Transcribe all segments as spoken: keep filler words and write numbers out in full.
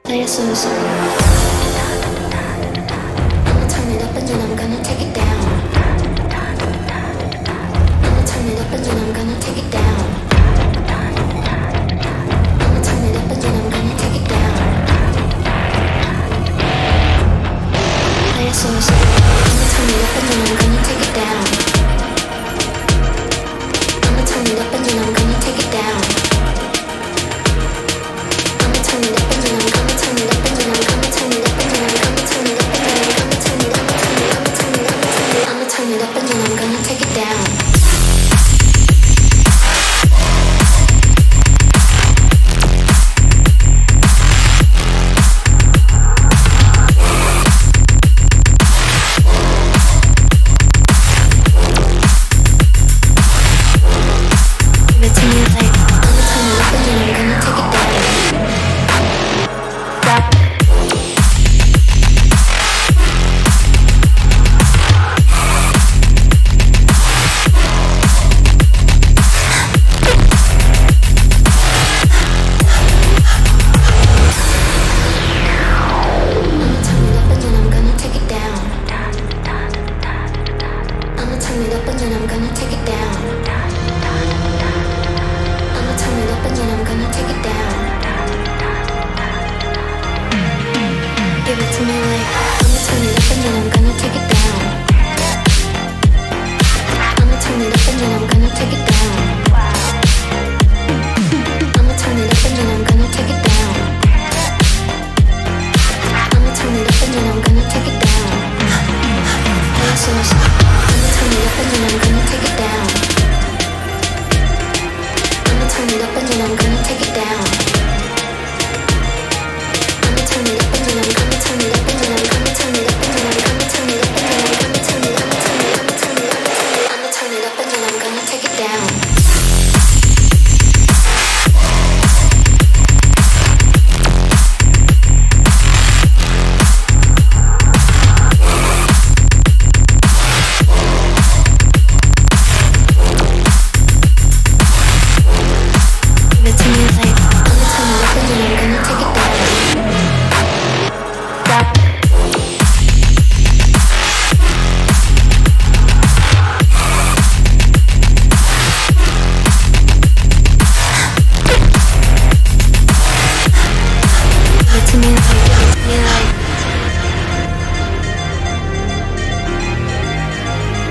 places. I'ma turn it up and then I'm gonna take it down. I'ma turn it up and then I'm gonna take it down. I'ma turn it up and then I'm gonna take it down. Places. I'ma turn it up and then I'm gonna take it down. I'ma turn it up and then I'm gonna take it down. I'ma turn it up and then I'm gonna turn it up and then I'm gonna turn it up and then I'm gonna turn it up and then I'm gonna turn it up, I'ma turn it up, I'ma turn it up, I'ma turn it up and then I'm gonna take it down.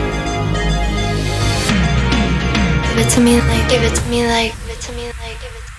Give it to me like, give it to me like, give it to me like, give it to me like.